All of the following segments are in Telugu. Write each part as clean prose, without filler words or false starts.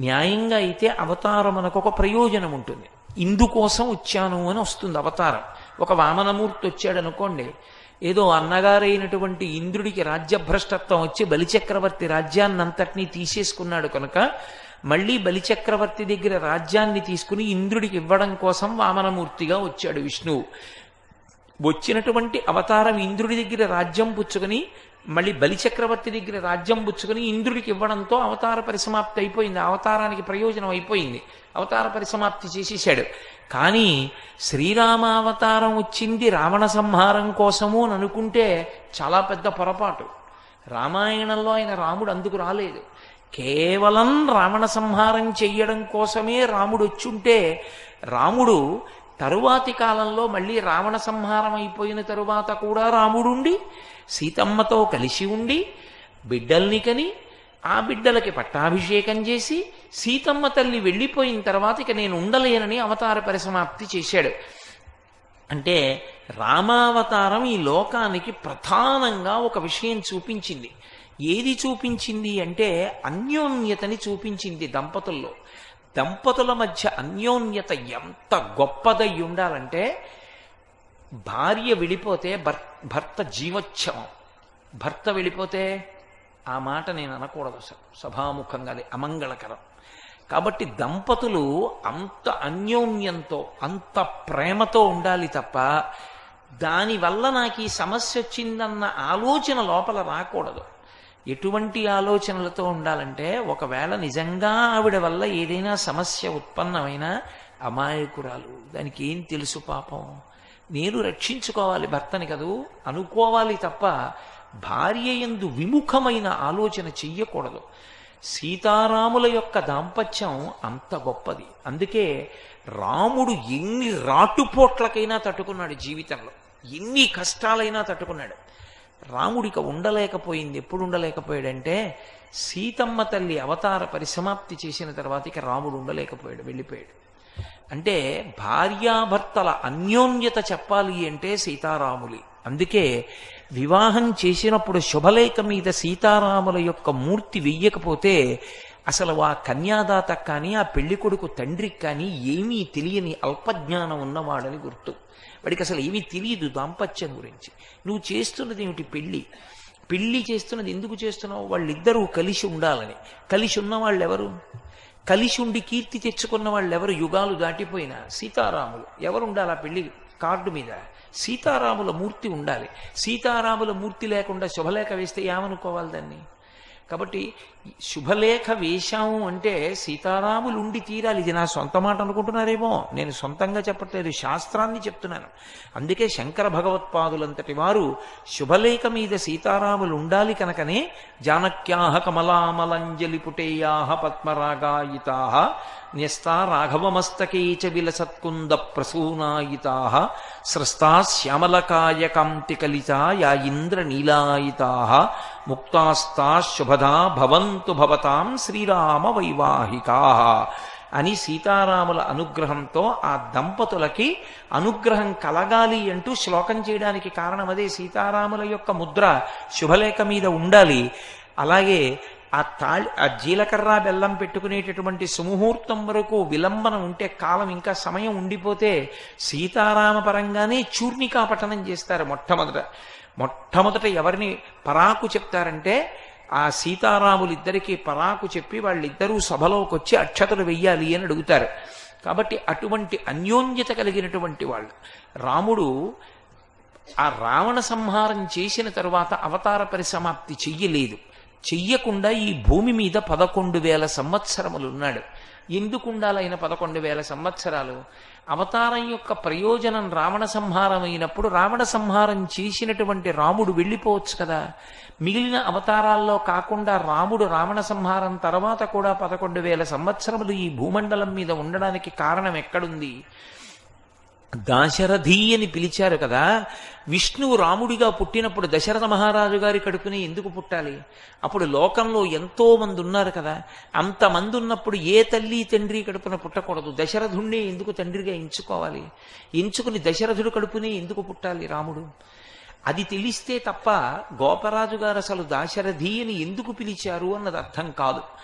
న్యాయంగా అయితే అవతారం మనకు ఒక ప్రయోజనం ఉంటుంది. ఇందుకోసం వచ్చాను అని వస్తుంది అవతారం. ఒక వామనమూర్తి వచ్చాడు అనుకోండి, ఏదో అన్నగారైనటువంటి ఇంద్రుడికి రాజ్యభ్రష్టత్వం వచ్చి బలిచక్రవర్తి రాజ్యాన్నంతటినీ తీసేసుకున్నాడు కనుక మళ్ళీ బలిచక్రవర్తి దగ్గర రాజ్యాన్ని తీసుకుని ఇంద్రుడికి ఇవ్వడం కోసం వామనమూర్తిగా వచ్చాడు విష్ణువు. వచ్చినటువంటి అవతారం ఇంద్రుడి దగ్గర రాజ్యం పుచ్చుకొని మళ్ళీ బలిచక్రవర్తి దగ్గర రాజ్యం పుచ్చుకొని ఇంద్రుడికి ఇవ్వడంతో అవతార పరిసమాప్తి అయిపోయింది. అవతారానికి ప్రయోజనం అయిపోయింది, అవతార పరిసమాప్తి చేసేశాడు. కానీ శ్రీరామావతారం వచ్చింది రావణ సంహారం కోసము అని అనుకుంటే చాలా పెద్ద పొరపాటు. రామాయణంలో ఆయన రాముడు అందుకు రాలేదు, కేవలం రావణ సంహారం చెయ్యడం కోసమే రాముడు వచ్చుంటే, రాముడు తరువాతి కాలంలో మళ్ళీ రావణ సంహారం అయిపోయిన తరువాత కూడా రాముడుండి సీతమ్మతో కలిసి ఉండి బిడ్డల్ని కని ఆ బిడ్డలకి పట్టాభిషేకం చేసి సీతమ్మ తల్లి వెళ్ళిపోయిన తర్వాత ఇక నేను ఉండలేనని అవతార పరిసమాప్తి చేశాడు. అంటే రామావతారం ఈ లోకానికి ప్రధానంగా ఒక విషయం చూపించింది. ఏది చూపించింది అంటే అన్యోన్యతని చూపించింది. దంపతుల మధ్య అన్యోన్యత ఎంత గొప్పదై ఉండాలంటే, భార్య వెళ్ళిపోతే భర్త జీవోత్సవం, భర్త వెళ్ళిపోతే ఆ మాట నేను అనకూడదు అసలు సభాముఖంగా, అది అమంగళకరం. కాబట్టి దంపతులు అంత అన్యోన్యంతో అంత ప్రేమతో ఉండాలి తప్ప దానివల్ల నాకు ఈ సమస్య వచ్చిందన్న ఆలోచన లోపల రాకూడదు. ఎటువంటి ఆలోచనలతో ఉండాలంటే, ఒకవేళ నిజంగా ఆవిడ వల్ల ఏదైనా సమస్య ఉత్పన్నమైనా అమాయకురాలు, దానికి ఏం తెలుసు పాపం, నేను రక్షించుకోవాలి భర్తని కదూ అనుకోవాలి తప్ప భార్య యందు విముఖమైన ఆలోచన చెయ్యకూడదు. సీతారాముల యొక్క దాంపత్యం అంత గొప్పది. అందుకే రాముడు ఎన్ని రాటుపోట్లకైనా తట్టుకున్నాడు, జీవితంలో ఎన్ని కష్టాలైనా తట్టుకున్నాడు. రాముడిక ఉండలేకపోయింది. ఎప్పుడు ఉండలేకపోయాడంటే, సీతమ్మ తల్లి అవతార పరిసమాప్తి చేసిన తర్వాత ఇక రాముడు ఉండలేకపోయాడు, వెళ్ళిపోయాడు. అంటే భార్యాభర్తల అన్యోన్యత చెప్పాలి అంటే సీతారాములి. అందుకే వివాహం చేసినప్పుడు శుభలేఖ మీద సీతారాముల యొక్క మూర్తి వెయ్యకపోతే అసలు ఆ కన్యాదాత కానీ ఆ పెళ్లి కొడుకు తండ్రికి కానీ ఏమీ తెలియని అల్పజ్ఞానం ఉన్నవాడని గుర్తు. వాడికి అసలు ఏమీ తెలియదు దాంపత్యం గురించి. నువ్వు చేస్తున్నది ఏమిటి? పెళ్లి చేస్తున్నది ఎందుకు చేస్తున్నావు? వాళ్ళిద్దరూ కలిసి ఉండాలని. కలిసి ఉన్న వాళ్ళు ఎవరు? కలిసి ఉండి కీర్తి తెచ్చుకున్న వాళ్ళు ఎవరు? యుగాలు దాటిపోయిన సీతారాములు. ఎవరు ఉండాలి ఆ పెళ్లి కార్డు మీద? సీతారాముల మూర్తి ఉండాలి. సీతారాముల మూర్తి లేకుండా శుభలేఖ వేస్తే ఏమనుకోవాలి దాన్ని? కాబట్టి శుభలేఖ వేశాము అంటే సీతారాములు ఉండి తీరాలి. ఇది నా సొంత మాట అనుకుంటున్నారేమో, నేను సొంతంగా చెప్పట్లేదు, శాస్త్రాన్ని చెప్తున్నాను. అందుకే శంకర భగవత్పాదులంతటి వారు శుభలేఖ మీద సీతారాములు ఉండాలి కనుకనే జానక్యాహ కమలామలంజలి పుటేయాహ పద్మరాగాయితాహ న్యస్తా రాఘవమస్తకే చ విలసత్కుంద ప్రసూనాయితాహ స్రస్తా శ్యామలకాయ కాంతి కలితా యా ఇంద్ర నీలాయితాహ ముక్తాస్తా శుభదా భవంతు భవతాం శ్రీరామ వైవాహికాః అని సీతారాముల అనుగ్రహంతో ఆ దంపతులకి అనుగ్రహం కలగాలి అంటూ శ్లోకం చేయడానికి కారణం అదే. సీతారాముల యొక్క ముద్ర శుభలేఖ మీద ఉండాలి. అలాగే ఆ జీలకర్ర బెల్లం పెట్టుకునేటటువంటి సుముహూర్తం వరకు విలంబన ఉంటే, కాలం ఇంకా సమయం ఉండిపోతే సీతారామ పరంగానే చూర్ణికా పఠనం చేస్తారు. మొట్టమొదట ఎవరిని పరాకు చెప్తారంటే ఆ సీతారాములిద్దరికీ పరాకు చెప్పి వాళ్ళిద్దరూ సభలోకి వచ్చి అక్షతలు వెయ్యాలి అని అడుగుతారు. కాబట్టి అటువంటి అన్యోన్యత కలిగినటువంటి వాళ్ళు. రాముడు ఆ రావణ సంహారం చేసిన తరువాత అవతార పరిసమాప్తి చెయ్యలేదు. చెయ్యకుండా ఈ భూమి మీద 11,000 సంవత్సరములు ఉన్నాడు. ఎందుకు ఉండాలైన 11,000 సంవత్సరాలు? అవతారం యొక్క ప్రయోజనం రావణ సంహారం అయినప్పుడు రావణ సంహారం చేసినటువంటి రాముడు వెళ్ళిపోవచ్చు కదా. మిగిలిన అవతారాల్లో కాకుండా రాముడు రావణ సంహారం తర్వాత కూడా 11,000 సంవత్సరములు ఈ భూమండలం మీద ఉండడానికి కారణం ఎక్కడుంది? దాశరథి అని పిలిచారు కదా. విష్ణువు రాముడిగా పుట్టినప్పుడు దశరథ మహారాజు గారి కడుపునే ఎందుకు పుట్టాలి? అప్పుడు లోకంలో ఎంతో మంది ఉన్నారు కదా. అంతమంది ఉన్నప్పుడు ఏ తల్లి తండ్రి కడుపున పుట్టకూడదు? దశరథుణ్ణి ఎందుకు తండ్రిగా ఎంచుకోవాలి? ఎంచుకుని దశరథుడు కడుపునే ఎందుకు పుట్టాలి రాముడు? అది తెలిస్తే తప్ప గోపరాజు గారు అసలు దాశరథి అని ఎందుకు పిలిచారు అన్నది అర్థం కాదు.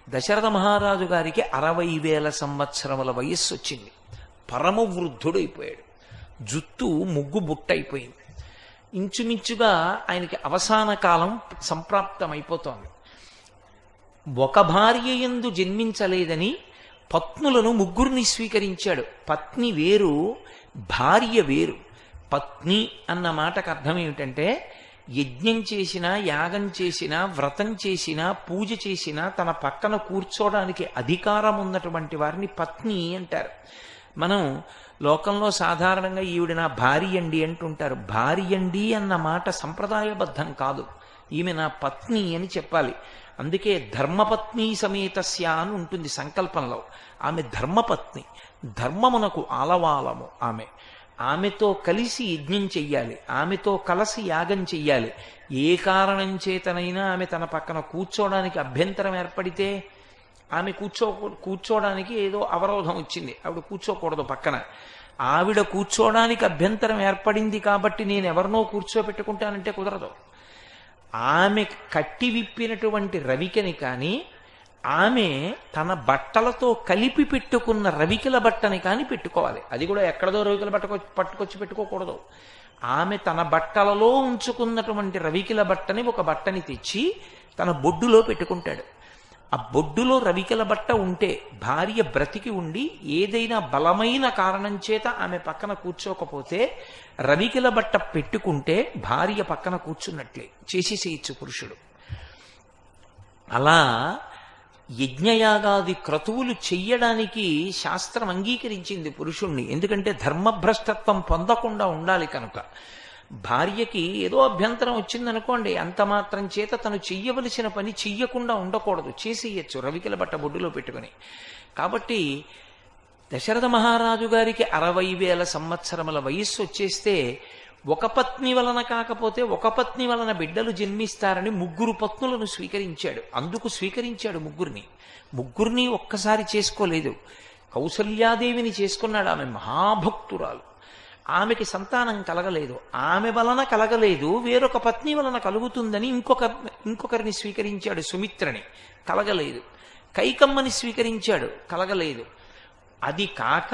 దశరథ మహారాజు గారికి 60,000 సంవత్సరముల వయస్సు వచ్చింది. పరమవృద్ధుడైపోయాడు. జుత్తు ముగ్గు బుట్టయిపోయింది. ఇంచుమించుగా ఆయనకి అవసాన కాలం సంప్రాప్తమైపోతోంది. ఒక భార్య యందు జన్మించలేదని పత్నులను ముగ్గురిని స్వీకరించాడు. పత్ని వేరు, భార్య వేరు. పత్ని అన్న మాటకు అర్థం ఏమిటంటే, యజ్ఞం చేసినా, యాగం చేసినా, వ్రతం చేసినా, పూజ చేసినా తన పక్కన కూర్చోడానికి అధికారం ఉన్నటువంటి వారిని పత్ని అంటారు. మనం లోకంలో సాధారణంగా ఈవిడ నా భార్య అండి అంటుంటారు. భార్య అండి అన్న మాట సంప్రదాయబద్ధం కాదు. ఈమె నా పత్ని అని చెప్పాలి. అందుకే ధర్మపత్ని సమేతస్య అని ఉంటుంది సంకల్పంలో. ఆమె ధర్మపత్ని, ధర్మమునకు ఆలవాలము ఆమె. ఆమెతో కలిసి యజ్ఞం చెయ్యాలి, ఆమెతో కలిసి యాగం చెయ్యాలి. ఏ కారణం చేతనైనా ఆమె తన పక్కన కూర్చోవడానికి అభ్యంతరం ఏర్పడితే, ఆమె కూర్చోవడానికి ఏదో అవరోధం వచ్చింది, ఆవిడ కూర్చోకూడదు పక్కన. ఆవిడ కూర్చోవడానికి అభ్యంతరం ఏర్పడింది కాబట్టి నేను ఎవరినో కూర్చోబెట్టుకుంటానంటే కుదరదు. ఆమె కట్టి విప్పినటువంటి రవికని కానీ, ఆమె తన బట్టలతో కలిపి పెట్టుకున్న రవికల బట్టని కానీ పెట్టుకోవాలి. అది కూడా ఎక్కడదో రవికల బట్ట పట్టుకొచ్చి పెట్టుకోకూడదు. ఆమె తన బట్టలలో ఉంచుకున్నటువంటి రవికల బట్టని ఒక బట్టని తెచ్చి తన బొడ్డులో పెట్టుకుంటాడు. ఆ బొడ్డులో రవికల బట్ట ఉంటే భార్య బ్రతికి ఉండి ఏదైనా బలమైన కారణం చేత ఆమె పక్కన కూర్చోకపోతే రవికల బట్ట పెట్టుకుంటే భార్య పక్కన కూర్చున్నట్లే చేసేసేయచ్చు పురుషుడు. అలా యజ్ఞయాగాది క్రతువులు చెయ్యడానికి శాస్త్రం అంగీకరించింది పురుషుణ్ణి. ఎందుకంటే ధర్మభ్రష్టత్వం పొందకుండా ఉండాలి కనుక. భార్యకి ఏదో అభ్యంతరం వచ్చిందనుకోండి, అంత మాత్రం చేత తను చెయ్యవలసిన పని చెయ్యకుండా ఉండకూడదు, చేసేయచ్చు రవికల బట్ట బొడ్డులో పెట్టుకుని. కాబట్టి దశరథ మహారాజు గారికి 60,000 సంవత్సరముల వయస్సు వచ్చేస్తే ఒక పత్ని వలన కాకపోతే ఒక పత్ని వలన బిడ్డలు జన్మిస్తారని 3 పత్నులను స్వీకరించాడు. అందుకు స్వీకరించాడు ముగ్గురిని ఒక్కసారి చేసుకోలేదు. కౌసల్యాదేవిని చేసుకున్నాడు. ఆమె మహాభక్తురాలు. ఆమెకి సంతానం కలగలేదు. ఆమె వలన కలగలేదు, వేరొక పత్ని వలన కలుగుతుందని ఇంకొకరిని స్వీకరించాడు, సుమిత్రని. కలగలేదు. కైకమ్మని స్వీకరించాడు, కలగలేదు. అది కాక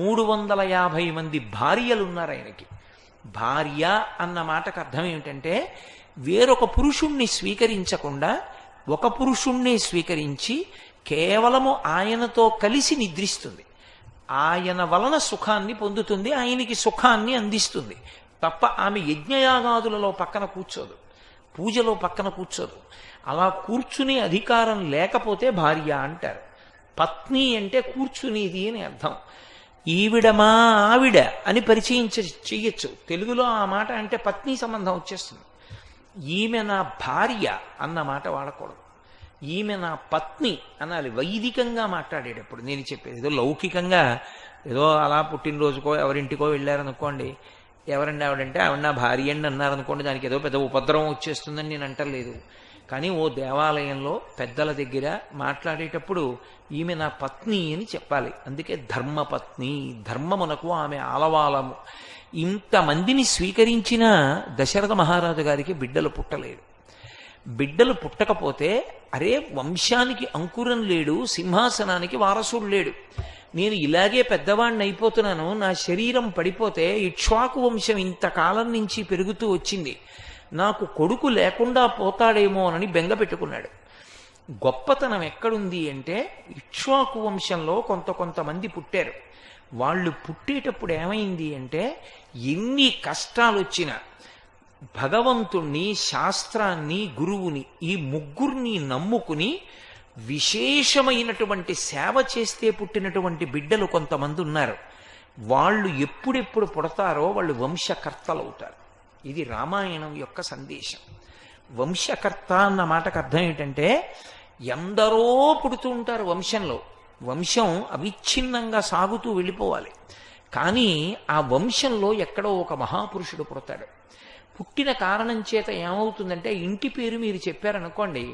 350 మంది భార్యలున్నారు ఆయనకి. భార్య అన్న మాటకు అర్థం ఏమిటంటే, వేరొక పురుషుణ్ణి స్వీకరించకుండా ఒక పురుషుణ్ణి స్వీకరించి కేవలము ఆయనతో కలిసి నిద్రిస్తుంది. ఆయన వలన సుఖాన్ని పొందుతుంది, ఆయనకి సుఖాన్ని అందిస్తుంది తప్ప ఆమె యజ్ఞయాగాదులలో పక్కన కూర్చోదు, పూజలో పక్కన కూర్చోదు. అలా కూర్చునే అధికారం లేకపోతే భార్య అంటారు. పత్ని అంటే కూర్చునేది అని అర్థం. ఈవిడ మా ఆవిడ అని పరిచయం చెయ్యొచ్చు. తెలుగులో ఆ మాట అంటే పత్ని సంబంధం వచ్చేస్తుంది. ఈమె నా భార్య అన్న మాట వాడకూడదు. ఈమె నా పత్ని అనాలి. వైదికంగా మాట్లాడేటప్పుడు నేను చెప్పేది ఏదో లౌకికంగా, ఏదో అలా పుట్టినరోజుకో ఎవరింటికో వెళ్ళారనుకోండి, ఎవరండి ఆవిడంటే ఆవిడ నా భార్య అండి అన్నారనుకోండి, దానికి ఏదో పెద్ద ఉపద్రవం వచ్చేస్తుందని నేను అంటలేదు. కానీ ఓ దేవాలయంలో పెద్దల దగ్గర మాట్లాడేటప్పుడు ఈమె నా పత్ని అని చెప్పాలి. అందుకే ధర్మపత్ని, ధర్మమునకు ఆమె ఆలవాలము. ఇంతమందిని స్వీకరించిన దశరథ మహారాజు గారికి బిడ్డలు పుట్టలేదు. బిడ్డలు పుట్టకపోతే అరే వంశానికి అంకురం లేడు, సింహాసనానికి వారసుడు లేడు, నేను ఇలాగే పెద్దవాణ్ణి అయిపోతున్నాను, నా శరీరం పడిపోతే ఇక్ష్వాకు వంశం ఇంతకాలం నుంచి పెరుగుతూ వచ్చింది, నాకు కొడుకు లేకుండా పోతాడేమో అని బెంగ పెట్టుకున్నాడు. గొప్పతనం ఎక్కడుంది అంటే, ఇక్ష్వాకు వంశంలో కొంతమంది పుట్టారు. వాళ్ళు పుట్టేటప్పుడు ఏమైంది అంటే, ఎన్ని కష్టాలు వచ్చినా భగవంతుణ్ణి, శాస్త్రాన్ని, గురువుని ఈ ముగ్గురిని నమ్ముకుని విశేషమైనటువంటి సేవ చేస్తే పుట్టినటువంటి బిడ్డలు కొంతమంది ఉన్నారు. వాళ్ళు ఎప్పుడెప్పుడు పుడతారో వాళ్ళు వంశకర్తలు అవుతారు. ఇది రామాయణం యొక్క సందేశం. వంశకర్త అన్న మాటకు అర్థం ఏంటంటే, ఎందరో పుడుతూ ఉంటారు వంశంలో, వంశం అవిచ్ఛిన్నంగా సాగుతూ వెళ్ళిపోవాలి. కానీ ఆ వంశంలో ఎక్కడో ఒక మహాపురుషుడు పుడతాడు. పుట్టిన కారణం చేత ఏమవుతుందంటే, ఇంటి పేరు మీరు చెప్పారనుకోండి,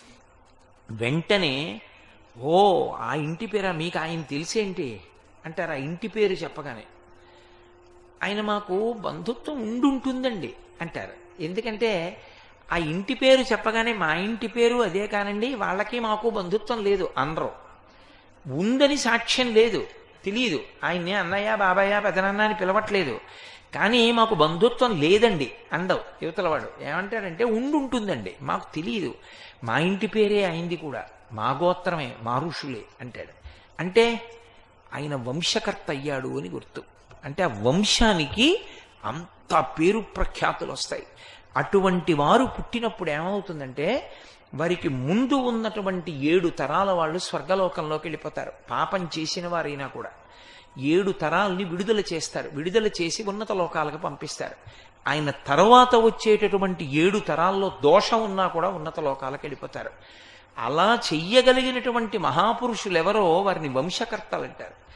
వెంటనే ఓ ఆ ఇంటి పేరా, మీకు ఆయన తెలిసేంటి అంటారు. ఆ ఇంటి పేరు చెప్పగానే ఆయన మాకు బంధుత్వం ఉండుంటుందండి అంటారు. ఎందుకంటే ఆ ఇంటి పేరు చెప్పగానే మా ఇంటి పేరు అదే కానండి, వాళ్ళకి మాకు బంధుత్వం లేదు అనరు. ఉందని సాక్ష్యం లేదు, తెలియదు. ఆయన్ని అన్నయ్య బాబాయ్య పెదనాన్న అని పిలవట్లేదు, కానీ మాకు బంధుత్వం లేదండి అండవు. యువతలవాడు ఏమంటాడంటే ఉండుంటుందండి, మాకు తెలియదు, మా ఇంటి పేరే అయింది కూడా, మా గోత్రమే, మా ఋషులే అంటాడు. అంటే ఆయన వంశకర్త అయ్యాడు అని గుర్తు. అంటే ఆ వంశానికి అంత పేరు ప్రఖ్యాతులు వస్తాయి. అటువంటి వారు పుట్టినప్పుడు ఏమవుతుందంటే వారికి ముందు ఉన్నటువంటి 7 తరాల వాళ్ళు స్వర్గలోకంలోకి వెళ్ళిపోతారు. పాపం చేసిన వారైనా కూడా 7 తరాల్ని విడుదల చేస్తారు. విడుదల చేసి ఉన్నత లోకాలకు పంపిస్తారు. ఆయన తర్వాత వచ్చేటటువంటి 7 తరాల్లో దోషం ఉన్నా కూడా ఉన్నత లోకాలకు వెళ్ళిపోతారు. అలా చెయ్యగలిగినటువంటి మహాపురుషులు ఎవరో వారిని వంశకర్తలు అంటారు.